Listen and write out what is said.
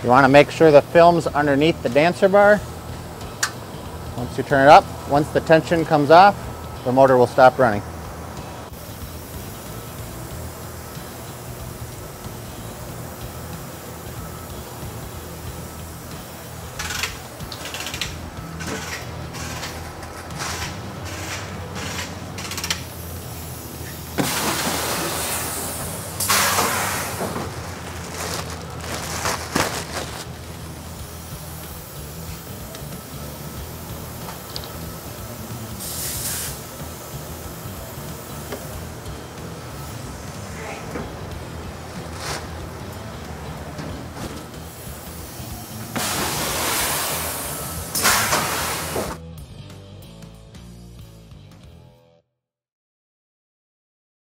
You want to make sure the film's underneath the dancer bar. Once you turn it up, once the tension comes off, the motor will stop running.